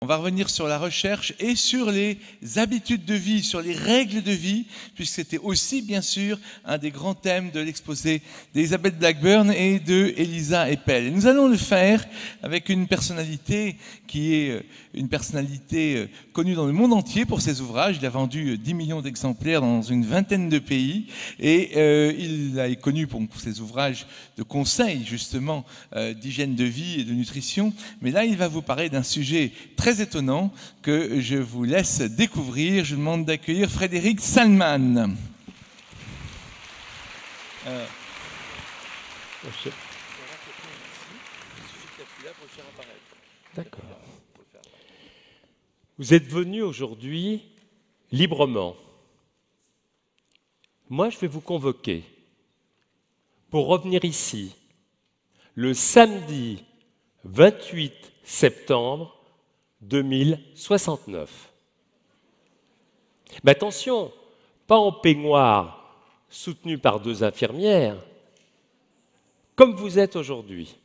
On va revenir sur la recherche et sur les habitudes de vie, sur les règles de vie, puisque c'était aussi, bien sûr, un des grands thèmes de l'exposé d'Elizabeth Blackburn et de Elisa Eppel. Et nous allons le faire avec une personnalité qui est une personnalité connue dans le monde entier pour ses ouvrages. Il a vendu 10 millions d'exemplaires dans une vingtaine de pays et il est connu pour ses ouvrages de conseils, justement, d'hygiène de vie et de nutrition. Mais là, il va vous parler d'un sujet très étonnant que je vous laisse découvrir. Je vous demande d'accueillir Frédéric Salman. D'accord. Vous êtes venus aujourd'hui librement. Moi, je vais vous convoquer pour revenir ici le samedi 28 septembre 2069. Mais attention, pas en peignoir soutenu par 2 infirmières, comme vous êtes aujourd'hui.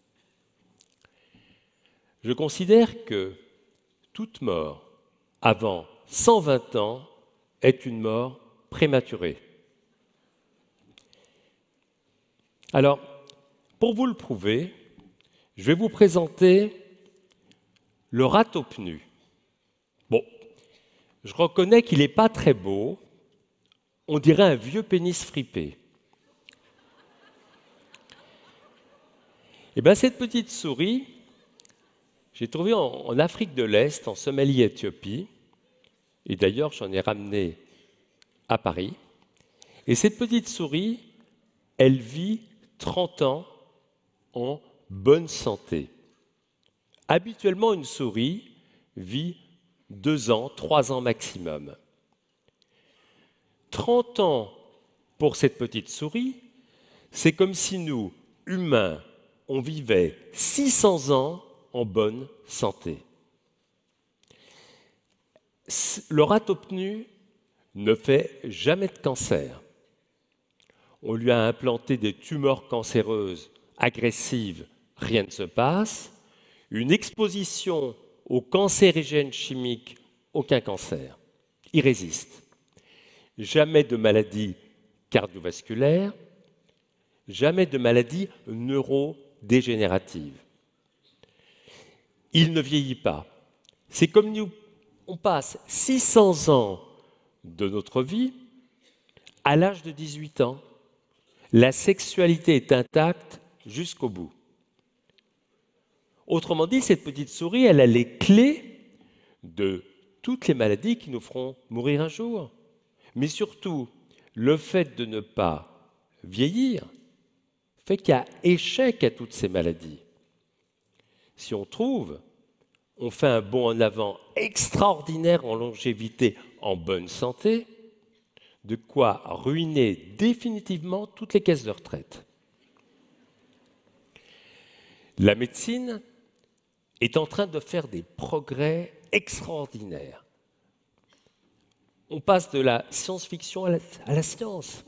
Je considère que toute mort avant 120 ans est une mort prématurée. Alors, pour vous le prouver, je vais vous présenter le ratopnu. Bon, je reconnais qu'il n'est pas très beau, on dirait un vieux pénis fripé. Et bien cette petite souris, j'ai trouvé en Afrique de l'Est, en Somalie, Éthiopie, et d'ailleurs j'en ai ramené à Paris. Et cette petite souris, elle vit 30 ans en bonne santé. Habituellement, une souris vit 2 ans, 3 ans maximum. 30 ans pour cette petite souris, c'est comme si nous, humains, on vivait 600 ans en bonne santé. Le ratopnu ne fait jamais de cancer. On lui a implanté des tumeurs cancéreuses agressives, rien ne se passe. Une exposition aux cancérigènes chimiques, aucun cancer. Il résiste. Jamais de maladie cardiovasculaire, jamais de maladie neurodégénérative. Il ne vieillit pas. C'est comme nous, on passe 600 ans de notre vie à l'âge de 18 ans. La sexualité est intacte jusqu'au bout. Autrement dit, cette petite souris, elle a les clés de toutes les maladies qui nous feront mourir un jour. Mais surtout, le fait de ne pas vieillir fait qu'il y a échec à toutes ces maladies. Si on trouve, on fait un bond en avant extraordinaire en longévité, en bonne santé, de quoi ruiner définitivement toutes les caisses de retraite. La médecine est en train de faire des progrès extraordinaires. On passe de la science-fiction à la science.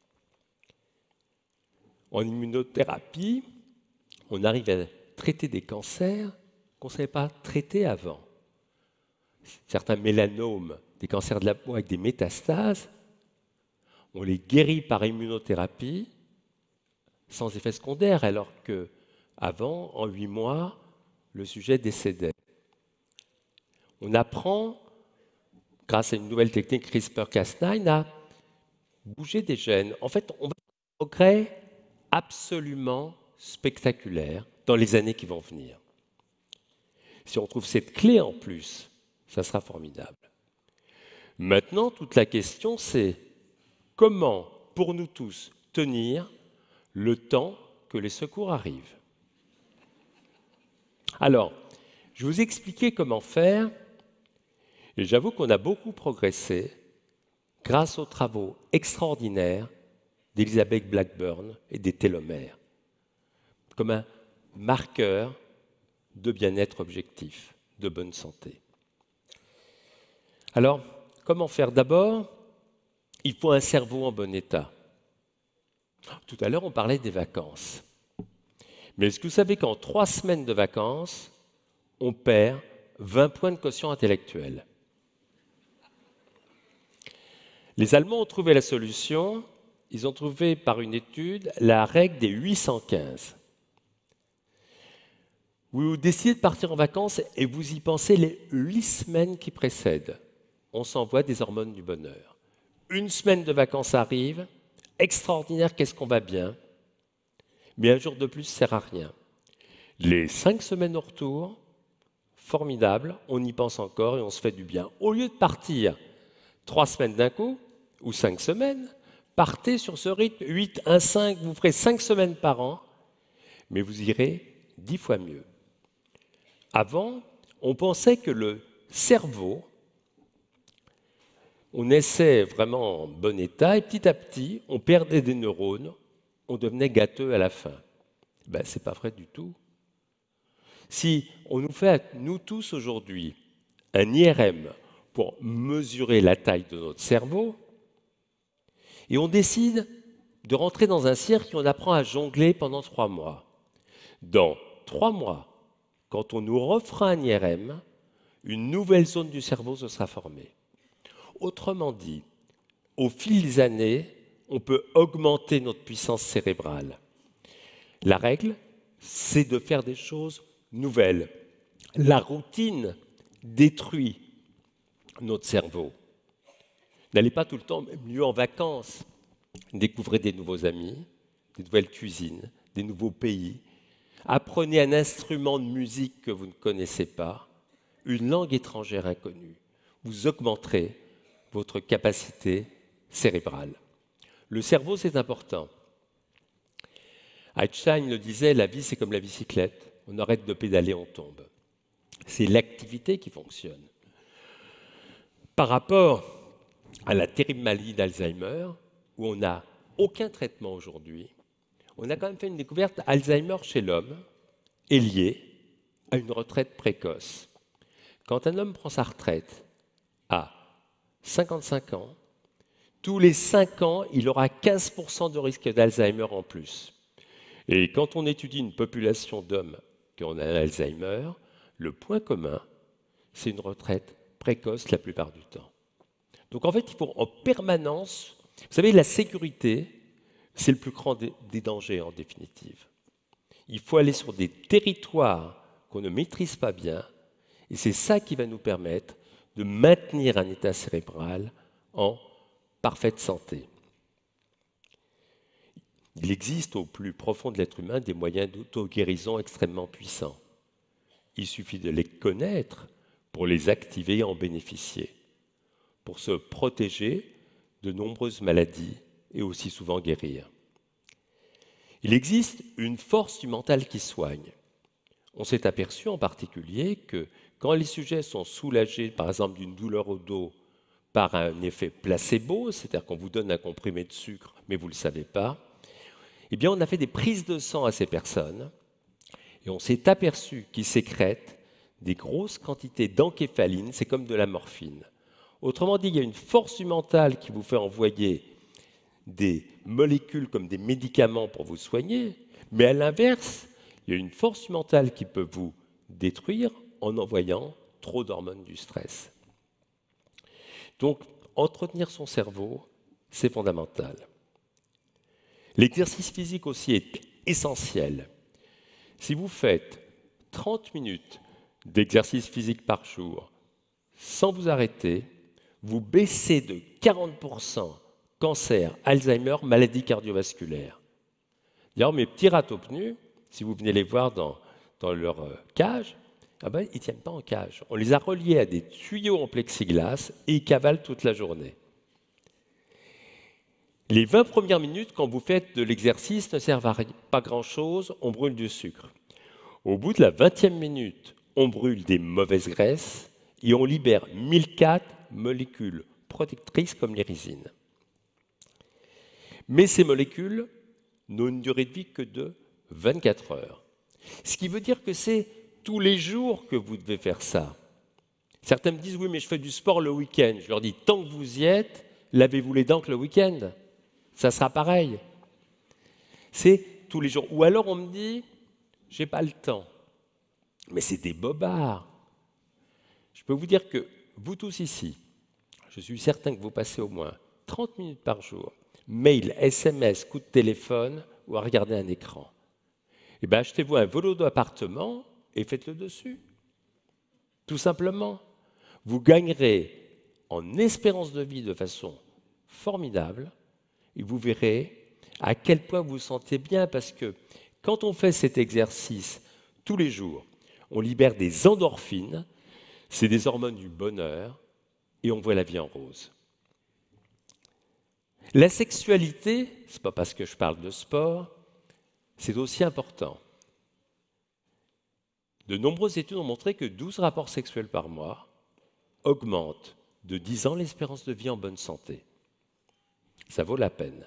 En immunothérapie, on arrive à traiter des cancers qu'on ne savait pas traiter avant. Certains mélanomes, des cancers de la peau avec des métastases, on les guérit par immunothérapie sans effet secondaire, alors qu'avant, en 8 mois, le sujet décédait. On apprend, grâce à une nouvelle technique CRISPR-Cas9, à bouger des gènes. En fait, on va faire un progrès absolument spectaculaire dans les années qui vont venir. Si on trouve cette clé en plus, ça sera formidable. Maintenant, toute la question, c'est comment, pour nous tous, tenir le temps que les secours arrivent. Alors, je vais vous expliquer comment faire, et j'avoue qu'on a beaucoup progressé grâce aux travaux extraordinaires d'Elizabeth Blackburn et des télomères, comme un marqueur de bien-être objectif, de bonne santé. Alors, comment faire? D'abord, il faut un cerveau en bon état. Tout à l'heure, on parlait des vacances. Mais est-ce que vous savez qu'en 3 semaines de vacances, on perd 20 points de quotient intellectuel. Les Allemands ont trouvé la solution, ils ont trouvé par une étude la règle des 815. Vous décidez de partir en vacances et vous y pensez les 8 semaines qui précèdent. On s'envoie des hormones du bonheur. Une semaine de vacances arrive, extraordinaire, qu'est-ce qu'on va bien. Mais un jour de plus ne sert à rien. Les 5 semaines au retour, formidable, on y pense encore et on se fait du bien. Au lieu de partir 3 semaines d'un coup, ou 5 semaines, partez sur ce rythme 8, 1, 5, vous ferez 5 semaines par an, mais vous irez 10 fois mieux. Avant, on pensait que le cerveau, on naissait vraiment en bon état et petit à petit, on perdait des neurones, on devenait gâteux à la fin. Ben, ce n'est pas vrai du tout. Si on nous fait, nous tous aujourd'hui, un IRM pour mesurer la taille de notre cerveau, et on décide de rentrer dans un cirque et on apprend à jongler pendant 3 mois. Dans 3 mois, quand on nous refera un IRM, une nouvelle zone du cerveau se sera formée. Autrement dit, au fil des années, on peut augmenter notre puissance cérébrale. La règle, c'est de faire des choses nouvelles. La routine détruit notre cerveau. N'allez pas tout le temps mieux en vacances. Découvrez des nouveaux amis, des nouvelles cuisines, des nouveaux pays. Apprenez un instrument de musique que vous ne connaissez pas, une langue étrangère inconnue. Vous augmenterez votre capacité cérébrale. Le cerveau, c'est important. Einstein le disait, la vie, c'est comme la bicyclette. On arrête de pédaler, on tombe. C'est l'activité qui fonctionne. Par rapport à la terrible maladie d'Alzheimer, où on n'a aucun traitement aujourd'hui, on a quand même fait une découverte. Alzheimer chez l'homme est lié à une retraite précoce. Quand un homme prend sa retraite à 55 ans, tous les 5 ans, il aura 15% de risque d'Alzheimer en plus. Et quand on étudie une population d'hommes qui ont un Alzheimer, le point commun, c'est une retraite précoce la plupart du temps. Donc en fait, il faut en permanence... Vous savez, la sécurité, c'est le plus grand des dangers en définitive. Il faut aller sur des territoires qu'on ne maîtrise pas bien, et c'est ça qui va nous permettre de maintenir un état cérébral en parfaite santé. Il existe au plus profond de l'être humain des moyens d'auto-guérison extrêmement puissants. Il suffit de les connaître pour les activer et en bénéficier, pour se protéger de nombreuses maladies et aussi souvent guérir. Il existe une force du mental qui soigne. On s'est aperçu en particulier que quand les sujets sont soulagés, par exemple d'une douleur au dos, par un effet placebo, c'est-à-dire qu'on vous donne un comprimé de sucre, mais vous ne le savez pas, eh bien on a fait des prises de sang à ces personnes et on s'est aperçu qu'ils sécrètent des grosses quantités d'encéphaline, c'est comme de la morphine. Autrement dit, il y a une force du mental qui vous fait envoyer des molécules comme des médicaments pour vous soigner, mais à l'inverse, il y a une force du mental qui peut vous détruire en envoyant trop d'hormones du stress. Donc, entretenir son cerveau, c'est fondamental. L'exercice physique aussi est essentiel. Si vous faites 30 minutes d'exercice physique par jour sans vous arrêter, vous baissez de 40% cancer, Alzheimer, maladies cardiovasculaires. D'ailleurs, mes petits ratopenus, si vous venez les voir dans leur cage, ils ne tiennent pas en cage. On les a reliés à des tuyaux en plexiglas et ils cavalent toute la journée. Les 20 premières minutes, quand vous faites de l'exercice, ne servent à pas grand-chose, on brûle du sucre. Au bout de la 20e minute, on brûle des mauvaises graisses et on libère 1004 molécules protectrices comme l'érysine. Mais ces molécules n'ont une durée de vie que de 24 heures. Ce qui veut dire que c'est tous les jours que vous devez faire ça. Certains me disent « oui, mais je fais du sport le week-end ». Je leur dis « tant que vous y êtes, lavez-vous les dents que le week-end. Ça sera pareil. » C'est tous les jours. Ou alors on me dit « j'ai pas le temps ». Mais c'est des bobards. Je peux vous dire que vous tous ici, je suis certain que vous passez au moins 30 minutes par jour, mail, SMS, coup de téléphone ou à regarder un écran. Eh bien, achetez-vous un vélo d'appartement et faites-le dessus. Tout simplement. Vous gagnerez en espérance de vie de façon formidable et vous verrez à quel point vous vous sentez bien parce que quand on fait cet exercice tous les jours, on libère des endorphines, c'est des hormones du bonheur et on voit la vie en rose. La sexualité, ce n'est pas parce que je parle de sport, c'est aussi important. De nombreuses études ont montré que 12 rapports sexuels par mois augmentent de 10 ans l'espérance de vie en bonne santé. Ça vaut la peine.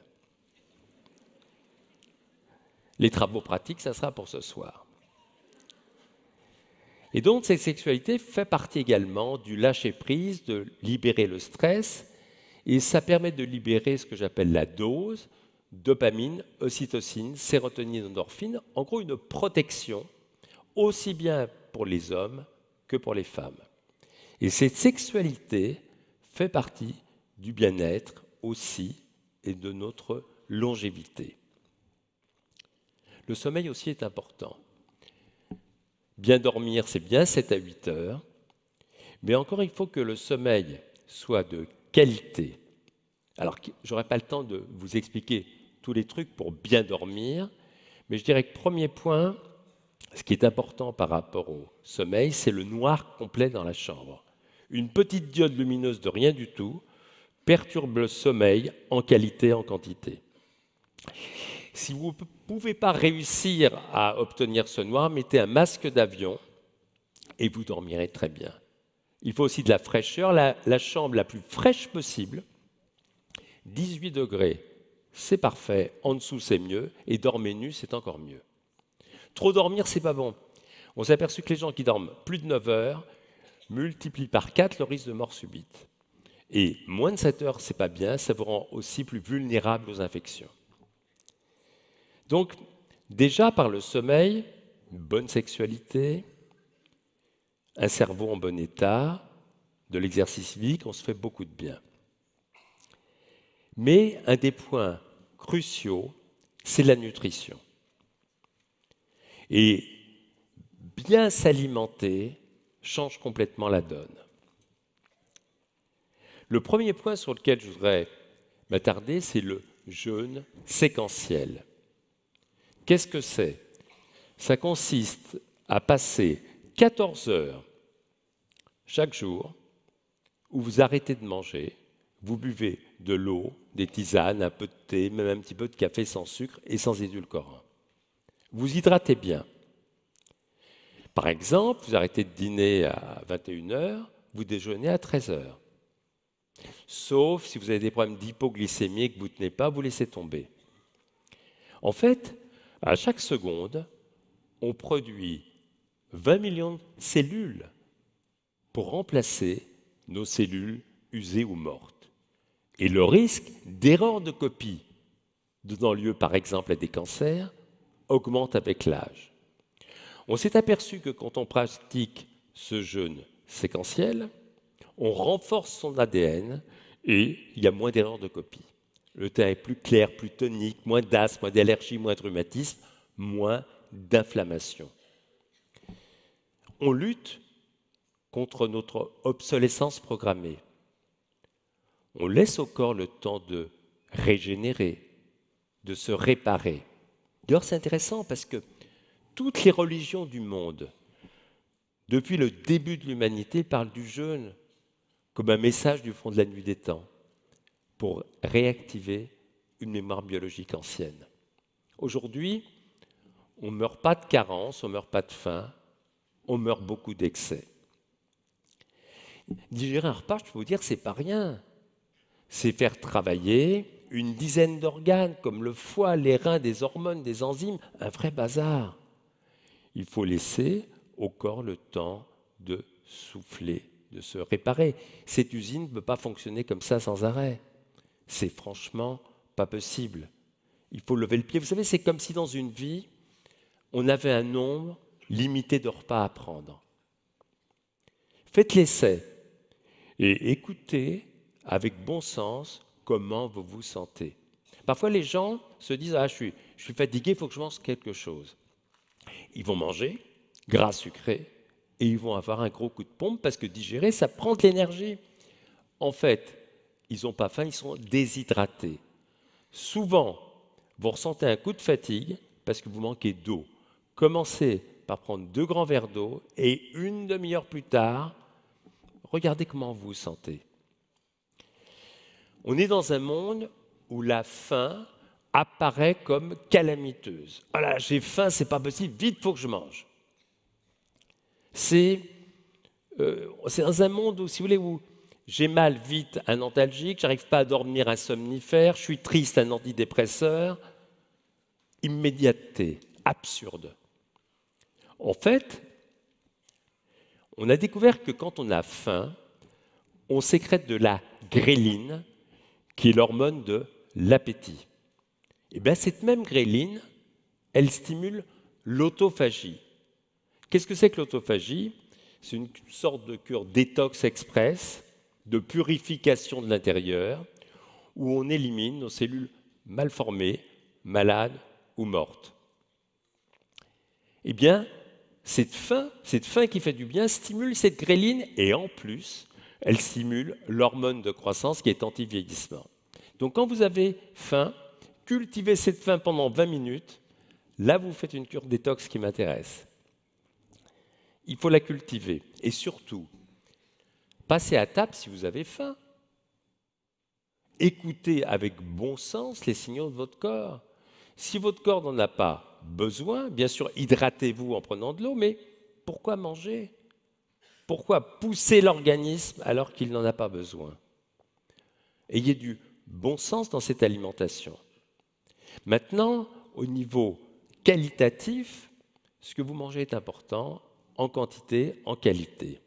Les travaux pratiques, ça sera pour ce soir. Et donc, cette sexualité fait partie également du lâcher-prise, de libérer le stress, et ça permet de libérer ce que j'appelle la dose, dopamine, ocytocine, sérotonine, endorphine, en gros une protection, aussi bien pour les hommes que pour les femmes. Et cette sexualité fait partie du bien-être aussi et de notre longévité. Le sommeil aussi est important. Bien dormir, c'est bien 7 à 8 heures, mais encore il faut que le sommeil soit de qualité. Alors, je n'aurai pas le temps de vous expliquer tous les trucs pour bien dormir, mais je dirais que premier point, ce qui est important par rapport au sommeil, c'est le noir complet dans la chambre. Une petite diode lumineuse de rien du tout perturbe le sommeil en qualité, en quantité. Si vous ne pouvez pas réussir à obtenir ce noir, mettez un masque d'avion et vous dormirez très bien. Il faut aussi de la fraîcheur, la chambre la plus fraîche possible. 18 degrés, c'est parfait. En dessous, c'est mieux. Et dormez nu, c'est encore mieux. Trop dormir, c'est pas bon. On s'est aperçu que les gens qui dorment plus de 9 heures multiplient par 4 le risque de mort subite. Et moins de 7 heures, c'est pas bien, ça vous rend aussi plus vulnérable aux infections. Donc, déjà par le sommeil, une bonne sexualité, un cerveau en bon état, de l'exercice physique, on se fait beaucoup de bien. Mais un des points cruciaux, c'est la nutrition. Et bien s'alimenter change complètement la donne. Le premier point sur lequel je voudrais m'attarder, c'est le jeûne séquentiel. Qu'est-ce que c'est? Ça consiste à passer 14 heures chaque jour où vous arrêtez de manger, vous buvez de l'eau, des tisanes, un peu de thé, même un petit peu de café sans sucre et sans édulcorant. Vous hydratez bien. Par exemple, vous arrêtez de dîner à 21 heures, vous déjeunez à 13 heures. Sauf si vous avez des problèmes d'hypoglycémie et que vous ne tenez pas, vous laissez tomber. En fait, à chaque seconde, on produit 20 millions de cellules pour remplacer nos cellules usées ou mortes. Et le risque d'erreur de copie, donnant lieu par exemple à des cancers, augmente avec l'âge. On s'est aperçu que quand on pratique ce jeûne séquentiel, on renforce son ADN et il y a moins d'erreurs de copie. Le teint est plus clair, plus tonique, moins d'asthme, moins d'allergie, moins de rhumatisme, moins d'inflammation. On lutte contre notre obsolescence programmée. On laisse au corps le temps de régénérer, de se réparer. D'ailleurs, c'est intéressant parce que toutes les religions du monde, depuis le début de l'humanité, parlent du jeûne comme un message du fond de la nuit des temps pour réactiver une mémoire biologique ancienne. Aujourd'hui, on ne meurt pas de carence, on ne meurt pas de faim, on meurt beaucoup d'excès. Digérer un repas, je peux vous dire, c'est pas rien. C'est faire travailler une dizaine d'organes comme le foie, les reins, des hormones, des enzymes, un vrai bazar. Il faut laisser au corps le temps de souffler, de se réparer. Cette usine ne peut pas fonctionner comme ça sans arrêt. C'est franchement pas possible. Il faut lever le pied. Vous savez, c'est comme si dans une vie, on avait un nombre limité de repas à prendre. Il Faites l'essai et écoutez avec bon sens comment vous vous sentez. Parfois, les gens se disent « Ah, je suis fatigué, il faut que je mange quelque chose ». Ils vont manger, gras sucré, et ils vont avoir un gros coup de pompe parce que digérer, ça prend de l'énergie. En fait, ils n'ont pas faim, ils sont déshydratés. Souvent, vous ressentez un coup de fatigue parce que vous manquez d'eau. Commencez par prendre 2 grands verres d'eau et une demi-heure plus tard, regardez comment vous vous sentez. On est dans un monde où la faim apparaît comme calamiteuse. Voilà, j'ai faim, c'est pas possible, vite, il faut que je mange. C'est dans un monde où, si vous voulez, où j'ai mal, vite, un antalgique, j'arrive pas à dormir, un somnifère, je suis triste, un antidépresseur. Immédiateté, absurde. En fait, on a découvert que quand on a faim, on sécrète de la gréline, qui est l'hormone de l'appétit. Et bien cette même gréline, elle stimule l'autophagie. Qu'est-ce que c'est que l'autophagie? C'est une sorte de cure détox express, de purification de l'intérieur, où on élimine nos cellules mal formées, malades ou mortes. Eh bien, cette faim qui fait du bien stimule cette gréline et en plus, elle stimule l'hormone de croissance qui est anti-vieillissement. Donc quand vous avez faim, cultivez cette faim pendant 20 minutes, là vous faites une cure détox qui m'intéresse. Il faut la cultiver et surtout, passez à table si vous avez faim. Écoutez avec bon sens les signaux de votre corps. Si votre corps n'en a pas besoin, bien sûr, hydratez-vous en prenant de l'eau, mais pourquoi manger? Pourquoi pousser l'organisme alors qu'il n'en a pas besoin? Ayez du bon sens dans cette alimentation. Maintenant, au niveau qualitatif, ce que vous mangez est important, en quantité, en qualité.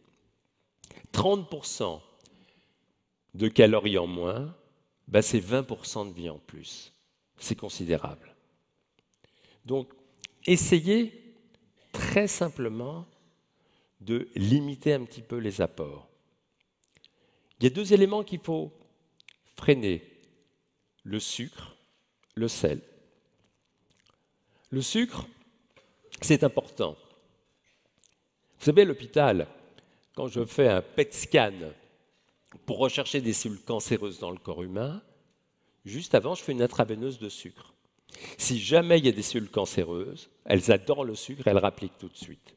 30% de calories en moins, c'est 20% de vie en plus. C'est considérable. Donc, essayez très simplement de limiter un petit peu les apports. Il y a 2 éléments qu'il faut freiner, le sucre, le sel. Le sucre, c'est important. Vous savez, à l'hôpital, quand je fais un PET scan pour rechercher des cellules cancéreuses dans le corps humain, juste avant, je fais une intraveineuse de sucre. Si jamais il y a des cellules cancéreuses, elles adorent le sucre, elles rappliquent tout de suite.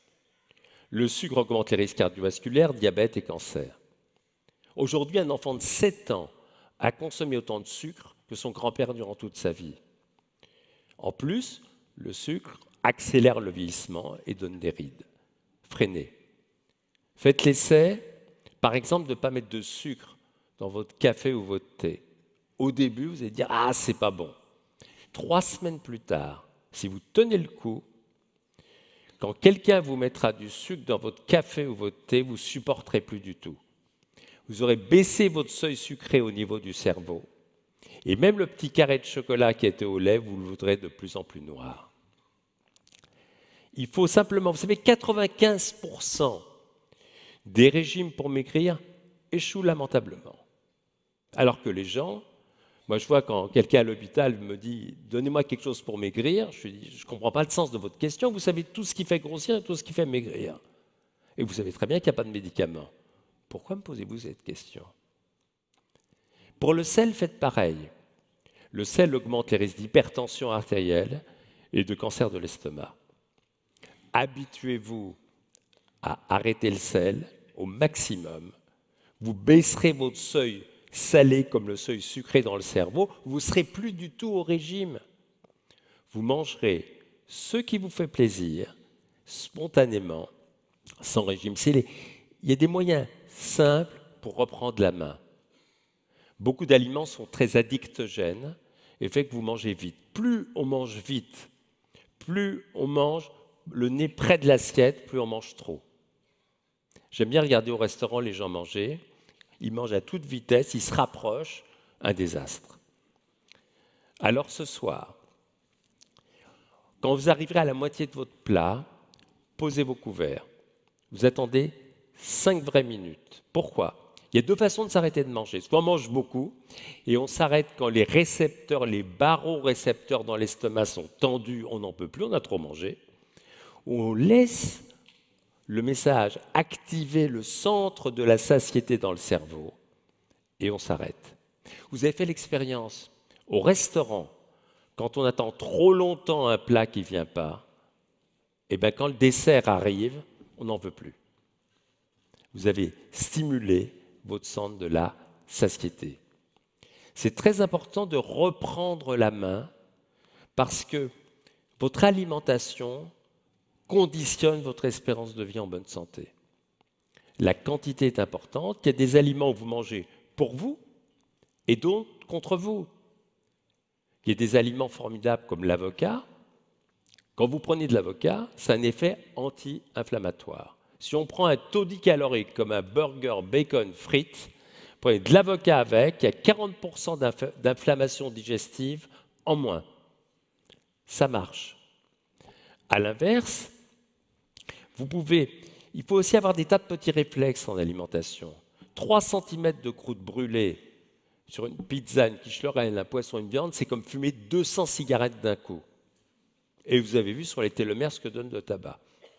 Le sucre augmente les risques cardiovasculaires, diabète et cancer. Aujourd'hui, un enfant de 7 ans a consommé autant de sucre que son grand-père durant toute sa vie. En plus, le sucre accélère le vieillissement et donne des rides. Freinez. Faites l'essai, par exemple, de ne pas mettre de sucre dans votre café ou votre thé. Au début, vous allez dire « Ah, c'est pas bon ». 3 semaines plus tard, si vous tenez le coup, quand quelqu'un vous mettra du sucre dans votre café ou votre thé, vous ne supporterez plus du tout. Vous aurez baissé votre seuil sucré au niveau du cerveau. Et même le petit carré de chocolat qui était au lait, vous le voudrez de plus en plus noir. Il faut simplement, vous savez, 95% des régimes pour maigrir échouent lamentablement. Alors que les gens, moi je vois quand quelqu'un à l'hôpital me dit « Donnez-moi quelque chose pour maigrir », je lui dis « Je ne comprends pas le sens de votre question, vous savez tout ce qui fait grossir et tout ce qui fait maigrir. Et vous savez très bien qu'il n'y a pas de médicaments. Pourquoi me posez-vous cette question ?» Pour le sel, faites pareil. Le sel augmente les risques d'hypertension artérielle et de cancer de l'estomac. Habituez-vous à arrêter le sel au maximum. Vous baisserez votre seuil salé comme le seuil sucré dans le cerveau, vous ne serez plus du tout au régime. Vous mangerez ce qui vous fait plaisir, spontanément, sans régime. Il y a des moyens simples pour reprendre la main. Beaucoup d'aliments sont très addictogènes et fait que vous mangez vite. Plus on mange vite, plus on mange le nez près de l'assiette, plus on mange trop. J'aime bien regarder au restaurant les gens manger. Ils mangent à toute vitesse, ils se rapprochent, un désastre. Alors ce soir, quand vous arriverez à la moitié de votre plat, posez vos couverts. Vous attendez 5 vraies minutes. Pourquoi? Il y a deux façons de s'arrêter de manger. Soit on mange beaucoup et on s'arrête quand les récepteurs, les barorécepteurs dans l'estomac sont tendus, on n'en peut plus, on a trop mangé. Ou on laisse le message activer le centre de la satiété dans le cerveau et on s'arrête. Vous avez fait l'expérience au restaurant, quand on attend trop longtemps un plat qui ne vient pas, et bien quand le dessert arrive, on n'en veut plus. Vous avez stimulé votre centre de la satiété. C'est très important de reprendre la main parce que votre alimentation conditionne votre espérance de vie en bonne santé. La quantité est importante. Il y a des aliments que vous mangez pour vous et d'autres contre vous. Il y a des aliments formidables comme l'avocat. Quand vous prenez de l'avocat, ça a un effet anti-inflammatoire. Si on prend un taux calorique comme un burger, bacon, frites, vous prenez de l'avocat avec, il y a 40% d'inflammation digestive en moins. Ça marche. À l'inverse, il faut aussi avoir des tas de petits réflexes en alimentation. 3 cm de croûte brûlée sur une pizza, une quiche lorraine, un poisson, une viande, c'est comme fumer 200 cigarettes d'un coup. Et vous avez vu sur les télomères ce que donne le tabac.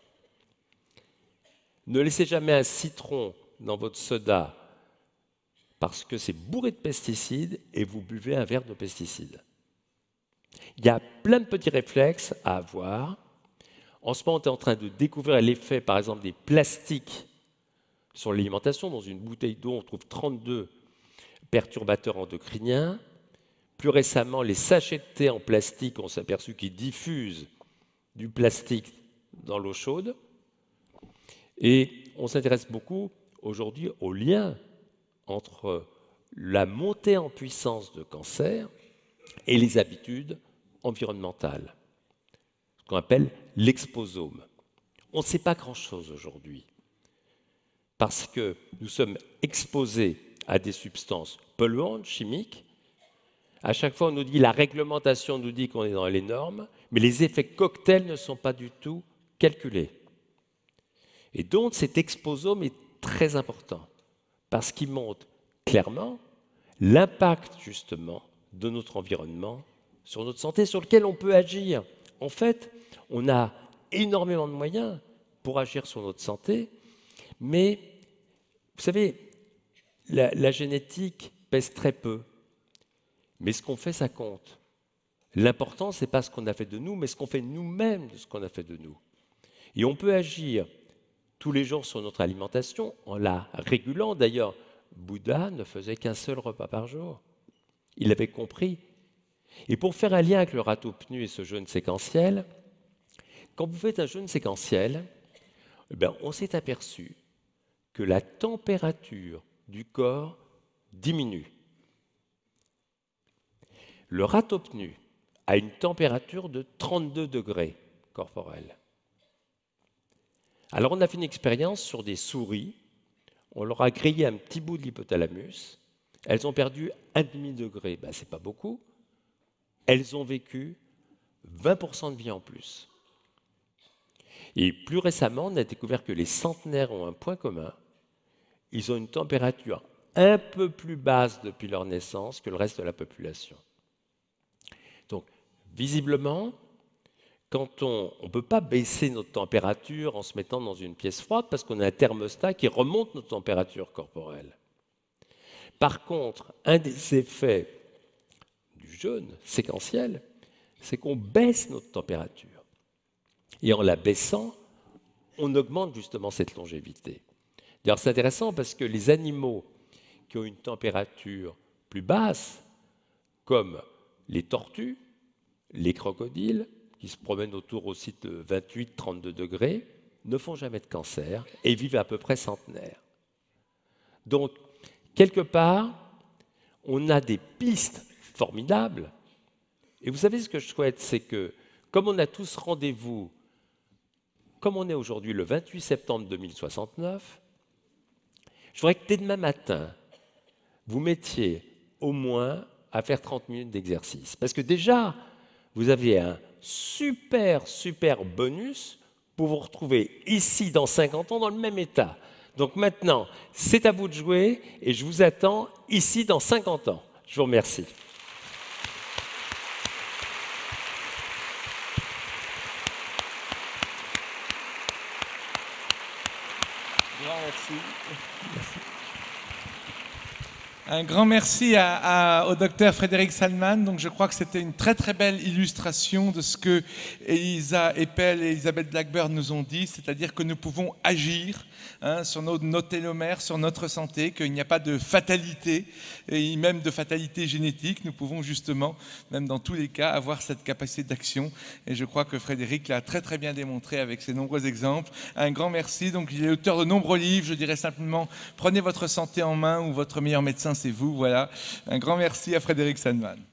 Ne laissez jamais un citron dans votre soda parce que c'est bourré de pesticides et vous buvez un verre de pesticides. Il y a plein de petits réflexes à avoir. En ce moment, on est en train de découvrir l'effet, par exemple, des plastiques sur l'alimentation. Dans une bouteille d'eau, on trouve 32 perturbateurs endocriniens. Plus récemment, les sachets de thé en plastique, on s'est aperçu qu'ils diffusent du plastique dans l'eau chaude. Et on s'intéresse beaucoup aujourd'hui au lien entre la montée en puissance de cancer et les habitudes environnementales, ce qu'on appelle l'exposome. On ne sait pas grand-chose aujourd'hui parce que nous sommes exposés à des substances polluantes, chimiques. À chaque fois, on nous dit, la réglementation nous dit qu'on est dans les normes, mais les effets cocktails ne sont pas du tout calculés. Et donc, cet exposome est très important parce qu'il montre clairement l'impact, justement, de notre environnement sur notre santé, sur lequel on peut agir. En fait, on a énormément de moyens pour agir sur notre santé, mais, vous savez, la génétique pèse très peu. Mais ce qu'on fait, ça compte. L'important, ce n'est pas ce qu'on a fait de nous, mais ce qu'on fait nous-mêmes de ce qu'on a fait de nous. Et on peut agir tous les jours sur notre alimentation en la régulant. D'ailleurs, Bouddha ne faisait qu'un seul repas par jour. Il l'avait compris. Et pour faire un lien avec le râteau-pnu et ce jeûne séquentiel, quand vous faites un jeûne séquentiel, on s'est aperçu que la température du corps diminue. Le râteau-pnu a une température de 32 degrés corporels. Alors on a fait une expérience sur des souris, on leur a grillé un petit bout de l'hypothalamus, elles ont perdu 1,5 degré, c'est pas beaucoup, elles ont vécu 20% de vie en plus. Et plus récemment, on a découvert que les centenaires ont un point commun, ils ont une température un peu plus basse depuis leur naissance que le reste de la population. Donc, visiblement, quand on ne peut pas baisser notre température en se mettant dans une pièce froide parce qu'on a un thermostat qui remonte notre température corporelle. Par contre, un des effets du jeûne séquentiel, c'est qu'on baisse notre température. Et en la baissant, on augmente justement cette longévité. D'ailleurs, c'est intéressant parce que les animaux qui ont une température plus basse, comme les tortues, les crocodiles, qui se promènent autour aussi de 28-32 degrés, ne font jamais de cancer et vivent à peu près centenaires. Donc, quelque part, on a des pistes formidables. Et vous savez ce que je souhaite, c'est que, comme on a tous rendez-vous, comme on est aujourd'hui le 28 septembre 2069, je voudrais que dès demain matin, vous mettiez au moins à faire 30 minutes d'exercice. Parce que déjà, vous avez un super bonus pour vous retrouver ici dans 50 ans dans le même état. Donc maintenant, c'est à vous de jouer et je vous attends ici dans 50 ans. Je vous remercie. Un grand merci au docteur Frédéric Salman. Donc, je crois que c'était une très très belle illustration de ce que Elisa Eppel et Elisabeth Blackburn nous ont dit, c'est-à-dire que nous pouvons agir sur nos télomères, sur notre santé, qu'il n'y a pas de fatalité, et même de fatalité génétique. Nous pouvons justement, même dans tous les cas, avoir cette capacité d'action. Et je crois que Frédéric l'a très très bien démontré avec ses nombreux exemples. Un grand merci. Donc, il est auteur de nombreux livres. Je dirais simplement, prenez votre santé en main ou votre meilleur médecin, c'est vous. Voilà. Un grand merci à Frédéric Salman.